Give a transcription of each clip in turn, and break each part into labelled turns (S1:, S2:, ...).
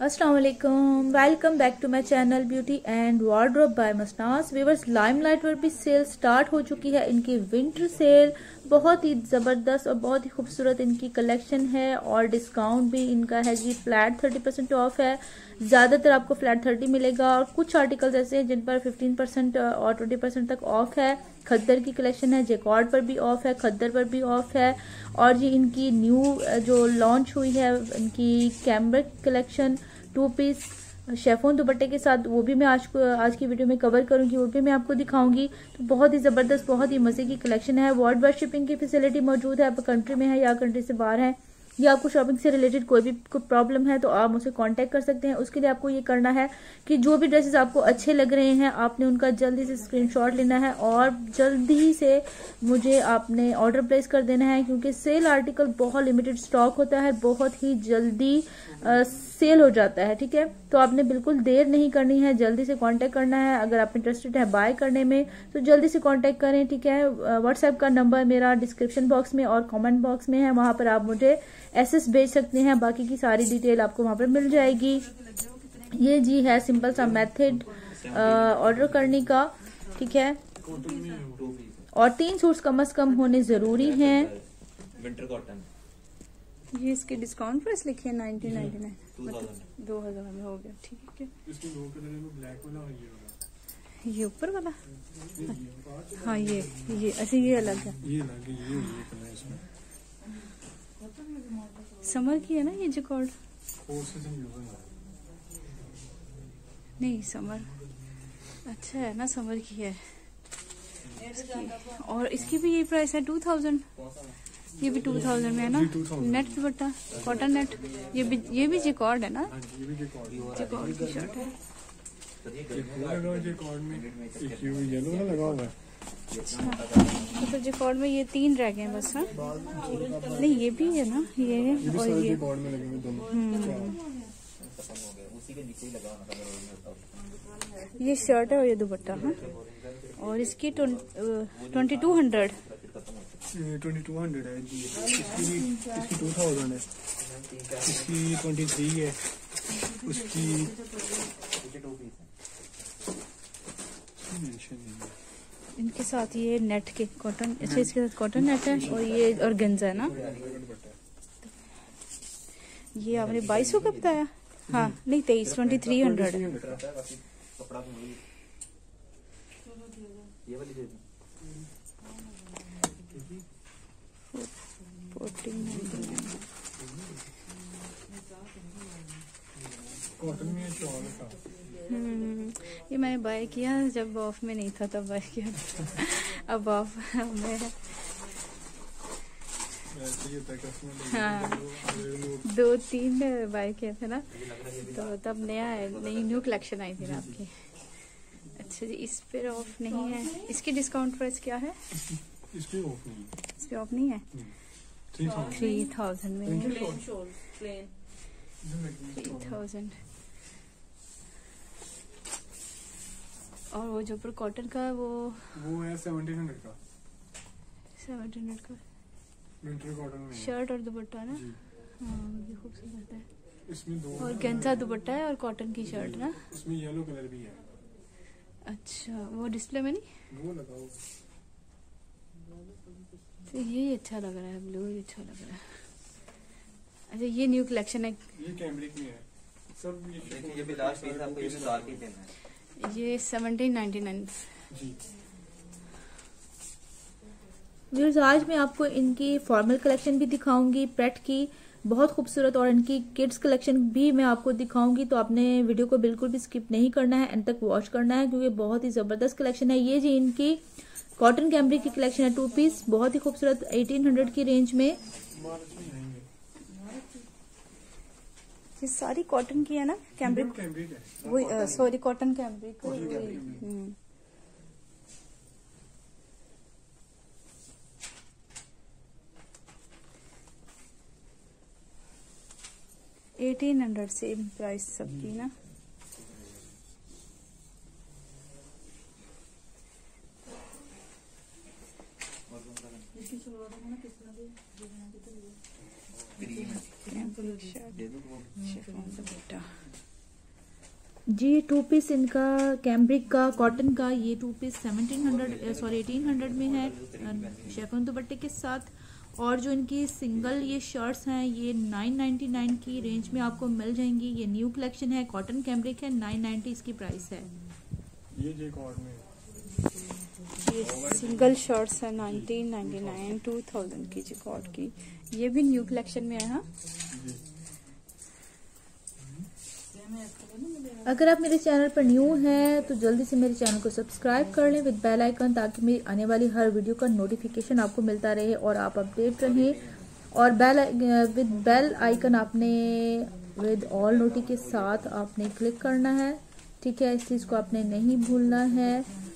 S1: अस्सलाम वालेकुम, welcome back to my channel beauty and wardrobe by मसनास। व्यूअर्स, लाइमलाइट पर भी सेल स्टार्ट हो चुकी है। इनकी विंटर सेल बहुत ही ज़बरदस्त और बहुत ही खूबसूरत इनकी कलेक्शन है और डिस्काउंट भी इनका है जी। फ्लैट 30% ऑफ है। ज़्यादातर आपको फ्लैट 30 मिलेगा और कुछ आर्टिकल्स ऐसे हैं जिन पर 15% और 20% तक ऑफ है। खद्दर की कलेक्शन है, जेकॉर्ड पर भी ऑफ है, खद्दर पर भी ऑफ है। और जी इनकी न्यू जो लॉन्च हुई है इनकी कैम्ब्रिक कलेक्शन 2 पीस शेफोन दुपट्टे के साथ, वो भी मैं आज की वीडियो में कवर करूंगी, वो भी मैं आपको दिखाऊंगी। तो बहुत ही ज़बरदस्त, बहुत ही मज़े की कलेक्शन है। वर्ल्ड वाइड शिपिंग की फैसिलिटी मौजूद है। आप कंट्री में है या कंट्री से बाहर है या आपको शॉपिंग से रिलेटेड कोई भी प्रॉब्लम है तो आप मुझसे कांटेक्ट कर सकते हैं। उसके लिए आपको ये करना है कि जो भी ड्रेसेस आपको अच्छे लग रहे हैं आपने उनका जल्दी से स्क्रीनशॉट लेना है और जल्दी से मुझे आपने ऑर्डर प्लेस कर देना है, क्योंकि सेल आर्टिकल बहुत लिमिटेड स्टॉक होता है, बहुत ही जल्दी सेल हो जाता है। ठीक है, तो आपने बिल्कुल देर नहीं करनी है, जल्दी से कांटेक्ट करना है। अगर आप इंटरेस्टेड है बाय करने में तो जल्दी से कांटेक्ट करें। ठीक है, व्हाट्सएप का नंबर मेरा डिस्क्रिप्शन बॉक्स में और कमेंट बॉक्स में है, वहां पर आप मुझे एसएस भेज सकते हैं। बाकी की सारी डिटेल आपको वहां पर मिल जाएगी। ये जी है सिंपल सा मेथड ऑर्डर करने का। ठीक है, और 3 सूट्स कम से कम होने जरूरी हैं।
S2: विंटर कॉटन
S3: ये इसके डिस्काउंट प्राइस लिखे हैं 1999, 2000 में हो गया। ठीक है,
S4: इसमें 2 कलर है, ब्लैक वाला और ये वाला।
S3: ये ऊपर वाला, हाँ ये अच्छा ये अलग है,
S4: ये अलग है, ये कलर इसमें
S3: समर की है ना ये जिकॉर्ड? नहीं समर अच्छा है ना, समर की है इसकी। और इसकी भी यही प्राइस है 2000। ये भी 2000 में है ना, नेट दुपट्टा कॉटन नेट। ये भी जिकॉर्ड है ना, जिकॉर्ड की शर्ट है। अच्छा, तो जिकॉर्ड में ये 3 रह गए बस। हाँ नहीं ये भी है ना, ये और ये ये शर्ट है और ये दुपट्टा है। और इसकी 2200
S4: है जी। इसकी 2000 है, इसकी 23 है, उसकी
S3: इनके साथ ये नेट के कॉटन, अच्छा इसके साथ कॉटन नेट है और ये और गंजा है ना। ये आपने 2200 का बताया? हाँ नहीं 2300 है। ये मैंने बाय किया जब ऑफ में नहीं था, तब बाय किया था। अब ऑफ में है। हाँ 2-3 बाय किए थे ना, तो तब नई न्यू कलेक्शन आई थी ना आपकी। अच्छा जी, इस पे ऑफ नहीं है। इसकी डिस्काउंट प्राइस क्या है?
S4: इस पे
S3: ऑफ नहीं है। 3000 में 3000। और वो जो पर कॉटन का है वो
S4: है 1700 का।
S3: 1700 का
S4: विंटर कॉटन में
S3: शर्ट और दुपट्टा ना। हाँ ये खूबसूरत है।
S4: इसमें 2
S3: और गेंजा दुपट्टा है और कॉटन की शर्ट ना।
S4: इसमें येलो कलर भी है।
S3: अच्छा वो डिस्प्ले में नहीं,
S4: वो लगाओ।
S3: तो ये अच्छा लग रहा है, ब्लू ये अच्छा लग रहा है। अच्छा ये न्यू कलेक्शन है,
S4: ये कैमरिक में है सब।
S2: ये भी लास्ट पीस आपको, ये भी डार्क ही देना है।
S3: ये 1799
S4: जी।
S1: व्यूअर्स, आज मैं आपको इनकी फॉर्मल कलेक्शन भी दिखाऊंगी, प्रेट की बहुत खूबसूरत, और इनकी किड्स कलेक्शन भी मैं आपको दिखाऊंगी। तो आपने वीडियो को बिल्कुल भी स्किप नहीं करना है, एंड तक वॉच करना है, क्योंकि बहुत ही जबरदस्त कलेक्शन है। ये जी इनकी कॉटन कैम्ब्रिक की कलेक्शन है 2 पीस, बहुत ही खूबसूरत 1800 की रेंज में।
S3: ये सारी कॉटन की है ना, कैम्ब्रिक
S4: है।
S3: वही, sorry cotton cambric. 1800 same price सबकी ना।
S1: जी 2 पीस इनका कैम्ब्रिक का कॉटन का, ये 2 पीस 1800 में है शेफॉन दुपट्टे के साथ। और जो इनकी सिंगल ये शर्ट्स हैं ये 999 की रेंज में आपको मिल जाएंगी। ये न्यू कलेक्शन है, कॉटन कैम्ब्रिक है, 990 इसकी प्राइस है।
S4: ये जैकॉर्ड में
S3: ये सिंगल शर्ट्स है 1999 2000 की जैकॉर्ड की। ये भी न्यू कलेक्शन में है। हाँ,
S1: अगर आप मेरे चैनल पर न्यू हैं तो जल्दी से मेरे चैनल को सब्सक्राइब कर लें विद बेल आइकन, ताकि मेरी आने वाली हर वीडियो का नोटिफिकेशन आपको मिलता रहे और आप अपडेट रहें। और विद बेल आइकन आपने विद ऑल नोटी के साथ आपने क्लिक करना है, ठीक है। इस चीज़ को आपने नहीं भूलना है।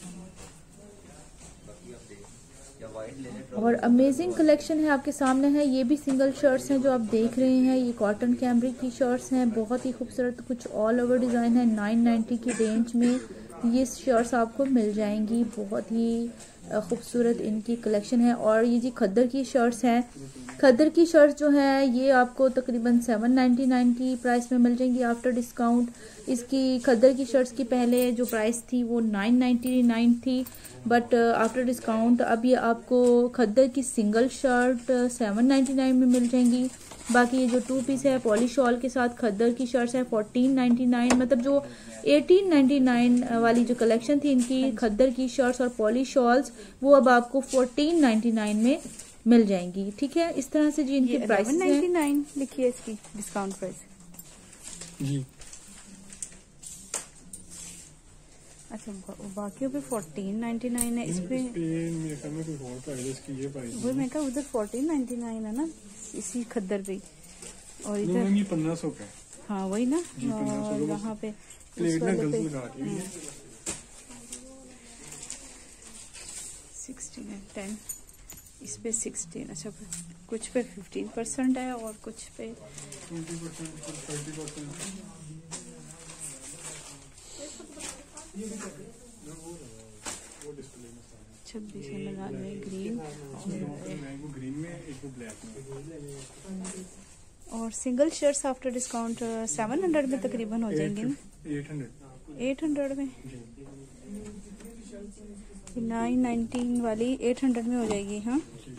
S1: और अमेजिंग कलेक्शन है आपके सामने है। ये भी सिंगल शर्ट्स हैं जो आप देख रहे हैं, ये कॉटन कैम्ब्रिक की शर्ट्स हैं, बहुत ही खूबसूरत, कुछ ऑल ओवर डिज़ाइन है। 990 की रेंज में ये शर्ट्स आपको मिल जाएंगी। बहुत ही खूबसूरत इनकी कलेक्शन है। और ये जी खद्दर की शर्ट्स हैं। खद्दर की शर्ट्स जो है ये आपको तकरीबन 799 की प्राइस में मिल जाएंगी आफ्टर डिस्काउंट। इसकी खद्दर की शर्ट्स की पहले जो प्राइस थी वो 999 थी, बट आफ्टर डिस्काउंट अब ये आपको खद्दर की सिंगल शर्ट 799 में मिल जाएंगी। बाकी ये जो 2 पीस है पॉली शॉल के साथ खद्दर की शर्ट्स है 1499, मतलब जो 1899 वाली जो कलेक्शन थी इनकी खद्दर की शर्ट्स और पॉली शॉल्स, वो अब आपको 1499 में मिल जाएंगी, ठीक है। इस तरह से जी इनकी प्राइस
S3: 1199 लिखिए इसकी डिस्काउंट प्राइस
S4: जी।
S3: अच्छा, बाकियों पे 1499 है, इस पे
S4: मेरे ख्याल में कोई और प्राइस इसकी ये प्राइस
S3: वो मैं कहा उधर 1499 है ना इसी खद्दर पे, और इधर
S4: 1500 का।
S3: हाँ वही ना, और यहाँ पे
S4: प्लेट ना गलत लगा रही है।
S3: 16 है 10, इस पे 16। अच्छा, कुछ पे 15% है और कुछ पे
S4: 20% 30%।
S3: 2699 ग्रीन
S4: ग्रीन में, एक को ब्लैक में।
S3: और सिंगल शर्ट्स आफ्टर डिस्काउंट 700 में तकरीबन हो जाएंगे ना। 800 में 919 वाली 800 में हो जाएगी। हाँ,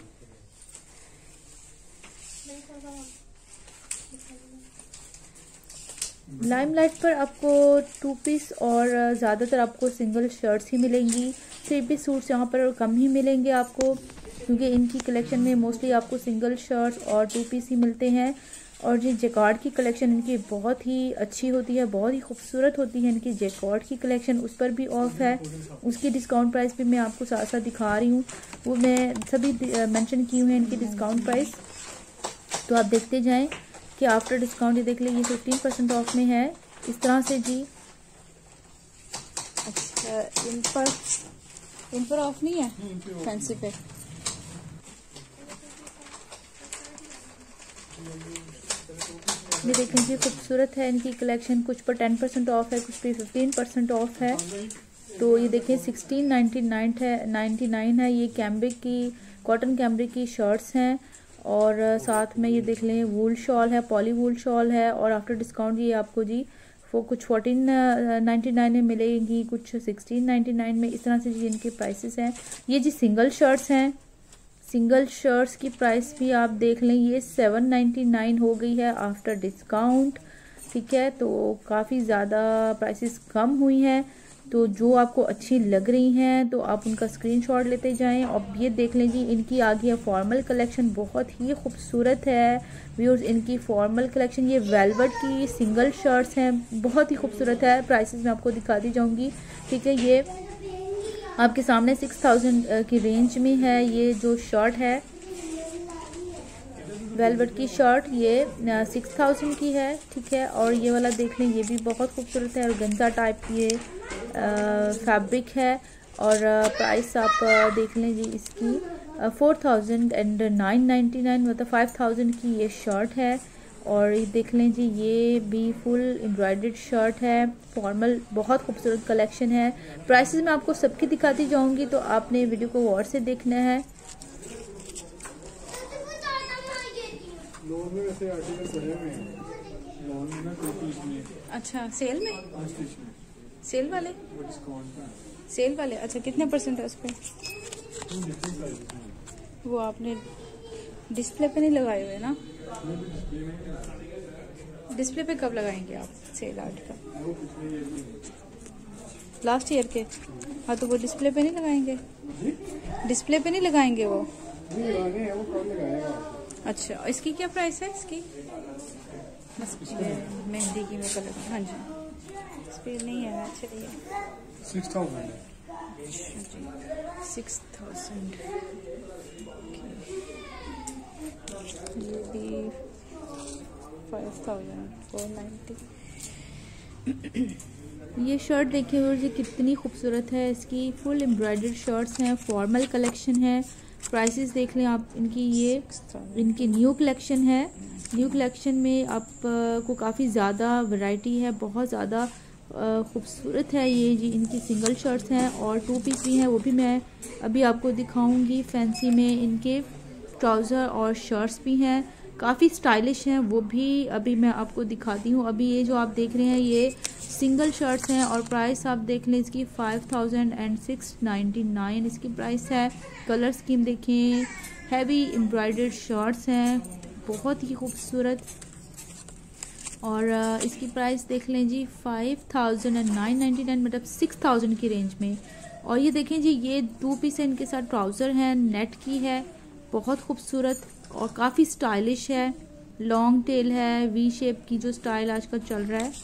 S1: लाइमलाइट पर आपको 2 पीस और ज़्यादातर आपको सिंगल शर्ट्स ही मिलेंगी। 3 पीस सूट्स यहाँ पर कम ही मिलेंगे आपको, क्योंकि इनकी कलेक्शन में मोस्टली आपको सिंगल शर्ट्स और 2 पीस ही मिलते हैं। और ये जैकार्ड की कलेक्शन इनकी बहुत ही अच्छी होती है, बहुत ही खूबसूरत होती है इनकी जैकार्ड की कलेक्शन। उस पर भी ऑफ है, उसकी डिस्काउंट प्राइस भी मैं आपको साथ साथ दिखा रही हूँ, वो मैं सभी मेंशन की हुई है इनकी डिस्काउंट प्राइस। तो आप देखते जाएं कि आफ्टर डिस्काउंट, ये देख लीजिए 15% ऑफ में है इस तरह से जी।
S3: अच्छा, इन पर ऑफ नहीं है फैंसी पे।
S1: ये देखें जी खूबसूरत है इनकी कलेक्शन, कुछ पर 10% ऑफ है, कुछ पे 15% ऑफ है। तो ये देखें 1699 है। ये कैम्ब्रिक की, कॉटन कैम्ब्रिक की शर्ट्स हैं, और साथ में ये देख लें वूल शॉल है, पॉली वूल शॉल है। और आफ्टर डिस्काउंट ये आपको जी वो कुछ 1499 में मिलेगी, कुछ 1699 में। इस तरह से जी इनके प्राइसेस हैं। ये जी सिंगल शर्ट्स हैं, सिंगल शर्ट्स की प्राइस भी आप देख लें, ये 799 हो गई है आफ्टर डिस्काउंट, ठीक है। तो काफ़ी ज़्यादा प्राइसेस कम हुई हैं। तो जो आपको अच्छी लग रही हैं तो आप उनका स्क्रीनशॉट लेते जाएं। अब ये देख लें जी इनकी आ गई है फॉर्मल कलेक्शन, बहुत ही खूबसूरत है व्यूअर्स इनकी फॉर्मल कलेक्शन। ये वेलवेट की सिंगल शर्ट्स हैं, बहुत ही खूबसूरत है। प्राइसेस मैं आपको दिखाती जाऊंगी, ठीक है। ये आपके सामने 6000 की रेंज में है ये जो शर्ट है, वेलवेट की शर्ट, ये 6000 की है, ठीक है। और ये वाला देख लें, ये भी बहुत खूबसूरत है, और गंजा टाइप ये फैब्रिक है। और प्राइस आप देख लें जी इसकी 4999, मतलब 5000 की ये शर्ट है। और ये देख लें जी ये भी फुल एम्ब्रॉयडर्ड शर्ट है, फॉर्मल, बहुत खूबसूरत कलेक्शन है। प्राइसेस मैं आपको सबकी दिखाती जाऊंगी, तो आपने वीडियो को गौर से देखना है।
S4: लोग में वैसे आर्टिकल पड़े हुए हैं। लॉन में ना 20 में।
S3: अच्छा सेल में,
S4: स्टिच में
S3: सेल वाले,
S4: वो डिस्काउंट है।
S3: सेल वाले। अच्छा कितने % है उस पर?
S4: तो डिफरेंट प्राइस है।
S3: वो आपने डिस्प्ले पे नहीं लगाए हुए ना?
S4: ये भी डिस्प्ले में
S3: डिस्प्ले पे कब लगाएंगे आप सेल आर्ट का?
S4: वो पिछले ईयर की
S3: लास्ट ईयर के? हाँ तो वो डिस्प्ले पे नहीं लगाएंगे, डिस्प्ले पे नहीं लगाएंगे वो।
S4: नहीं लगाने हैं, वो कौन लगाएगा?
S3: अच्छा इसकी क्या प्राइस है इसकी? बस मेहंदी की मैं कलर, हाँ जी इस पर नहीं है ना। चलिए
S4: 6000 है।
S3: 6000। ये भी 5490।
S1: ये शर्ट देखिए और ये कितनी खूबसूरत है। इसकी फुल एम्ब्रॉयडर्ड शर्ट्स हैं, फॉर्मल कलेक्शन है। प्राइसेस देख लें आप इनकी। ये इनकी न्यू कलेक्शन है। न्यू कलेक्शन में आपको काफ़ी ज़्यादा वैरायटी है, बहुत ज़्यादा खूबसूरत है। ये जी इनकी सिंगल शर्ट्स हैं और 2 पीस भी हैं, वो भी मैं अभी आपको दिखाऊंगी। फैंसी में इनके ट्राउज़र और शर्ट्स भी हैं, काफ़ी स्टाइलिश हैं, वो भी अभी मैं आपको दिखाती हूँ। अभी ये जो आप देख रहे हैं ये सिंगल शर्ट्स हैं और प्राइस आप देख लें इसकी 5699 इसकी प्राइस है। कलर स्कीम देखें, हैवी एम्ब्रॉयडर्ड शर्ट्स हैं, बहुत ही खूबसूरत। और इसकी प्राइस देख लें जी 5999 मतलब 6000 की रेंज में। और ये देखें जी ये 2 पीस है, इनके साथ ट्राउज़र हैं, नेट की है, बहुत खूबसूरत और काफ़ी स्टाइलिश है। लॉन्ग टेल है, वी शेप की जो स्टाइल आजकल चल रहा है।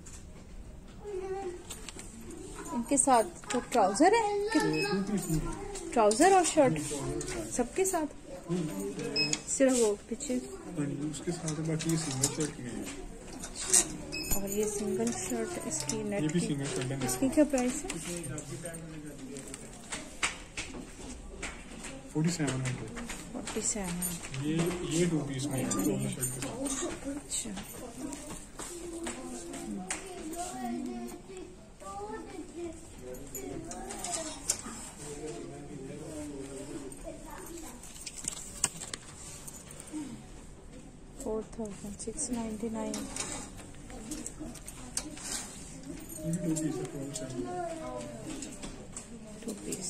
S3: इनके साथ तो ट्राउजर है, ट्राउजर और शर्ट सबके साथ, सिर्फ वो पीछे
S4: उसके साथ बाकी ये सिंगल शर्ट में है।
S3: और ये सिंगल शर्ट इसकी नेट
S4: ये भी
S3: की,
S4: सिंगल शर्ट है।
S3: इसकी क्या प्राइस है?
S4: 4700।
S3: 47।
S4: ये 2 पीस में है, दोनों शर्ट के साथ।
S3: अच्छा 4699।
S4: ये भी 2 पीस है, 4700।
S3: 2 पीस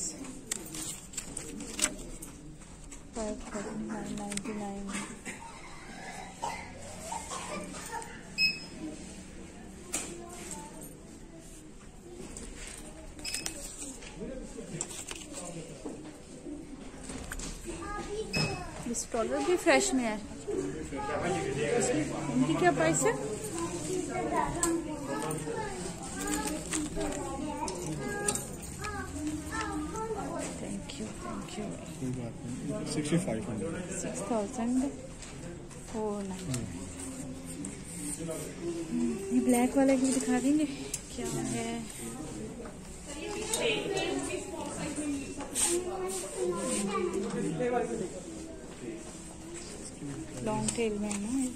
S3: 5999। इस स्टॉलर भी फ्रेश में है, इनकी क्या प्राइस है? Thank you
S4: 6500।
S3: 6490। ये ब्लैक वाला भी दिखा देंगे क्या है? लॉन्ग टेल में है ना ये?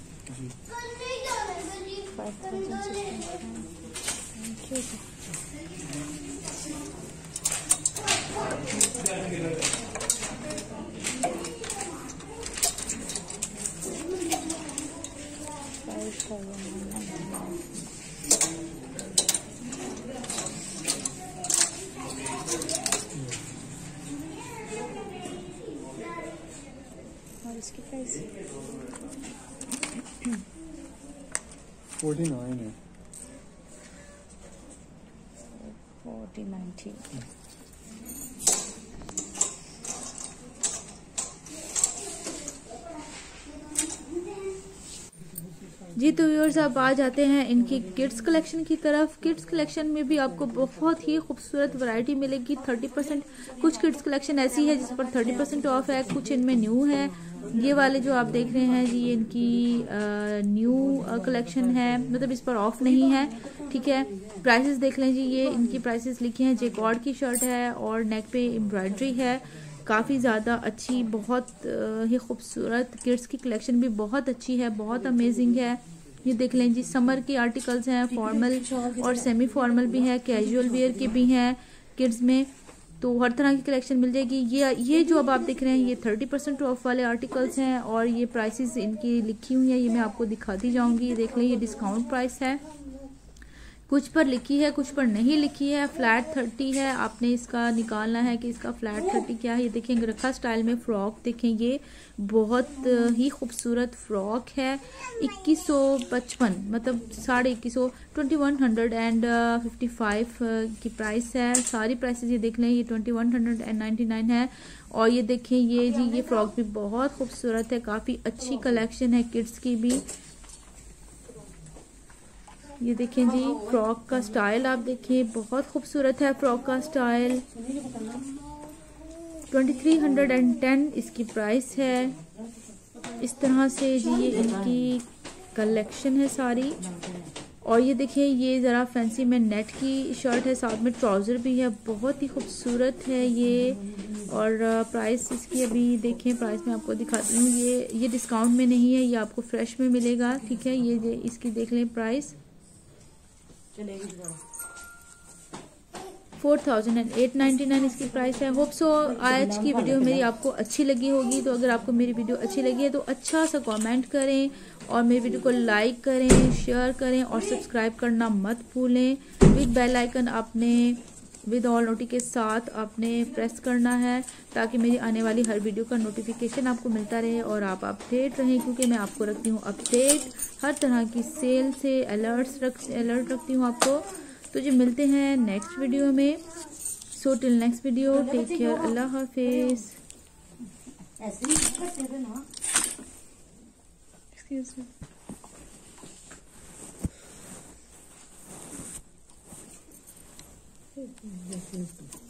S3: 5199। और इसकी प्राइस
S4: 49 है।
S3: 4090।
S1: जी तो व्यूअर्स अब आ जाते हैं इनकी किड्स कलेक्शन की तरफ। किड्स कलेक्शन में भी आपको बहुत ही खूबसूरत वैरायटी मिलेगी। 30% कुछ किड्स कलेक्शन ऐसी है जिस पर 30% ऑफ है, कुछ इनमें न्यू है। ये वाले जो आप देख रहे हैं जी ये इनकी न्यू कलेक्शन है, मतलब इस पर ऑफ नहीं है, ठीक है। प्राइसेस देख लें जी, ये इनकी प्राइसेस लिखी हैं। जैकॉर्ड की शर्ट है और नेक पे एम्ब्रॉयडरी है, काफ़ी ज़्यादा अच्छी, बहुत ही खूबसूरत। किड्स की कलेक्शन भी बहुत अच्छी है, बहुत अमेजिंग है। ये देख लें जी, समर के आर्टिकल्स हैं, फॉर्मल और सेमी फॉर्मल भी है, कैजुअल वेयर के भी हैं किड्स में। तो हर तरह की कलेक्शन मिल जाएगी। ये जो अब आप देख रहे हैं ये 30% ऑफ वाले आर्टिकल्स हैं और ये प्राइसेस इनकी लिखी हुई है, ये मैं आपको दिखाती जाऊंगी। देख लें, ये डिस्काउंट प्राइस है, कुछ पर लिखी है कुछ पर नहीं लिखी है। फ्लैट 30 है, आपने इसका निकालना है कि इसका फ्लैट 30 क्या है। ये देखें रखा स्टाइल में फ्रॉक, देखें ये बहुत ही खूबसूरत फ्रॉक है। 2155 मतलब 2150 2155 की प्राइस है। सारी प्राइसेस ये देख लें, ये 2199 है। और ये देखें ये जी ये फ्रॉक भी बहुत खूबसूरत है, काफी अच्छी कलेक्शन है किड्स की भी। ये देखें जी फ्रॉक का स्टाइल आप देखिए, बहुत खूबसूरत है फ्रॉक का स्टाइल। 2310 इसकी प्राइस है। इस तरह से जी ये इनकी कलेक्शन है सारी। और ये देखिए ये ज़रा फैंसी में नेट की शर्ट है, साथ में ट्राउज़र भी है, बहुत ही खूबसूरत है ये। और प्राइस इसकी अभी देखें, प्राइस मैं आपको दिखाती हूँ। ये डिस्काउंट में नहीं है, ये आपको फ्रेश में मिलेगा, ठीक है। ये इसकी देख लें प्राइस 4899 इसकी प्राइस है। होप सो आज की वीडियो मेरी आपको अच्छी लगी होगी। तो अगर आपको मेरी वीडियो अच्छी लगी है तो अच्छा सा कमेंट करें और मेरी वीडियो को लाइक करें, शेयर करें और सब्सक्राइब करना मत भूलें। विद बेल आइकन आपने विद ऑल नोटी के साथ आपने प्रेस करना है ताकि मेरी आने वाली हर वीडियो का नोटिफिकेशन आपको मिलता रहे और आप अपडेट रहें, क्योंकि मैं आपको रखती हूँ अपडेट हर तरह की सेल से। अलर्ट रखती हूँ आपको। तो जी मिलते हैं नेक्स्ट वीडियो में। So till next video, take care, अल्लाह हाफिज। Excuse me.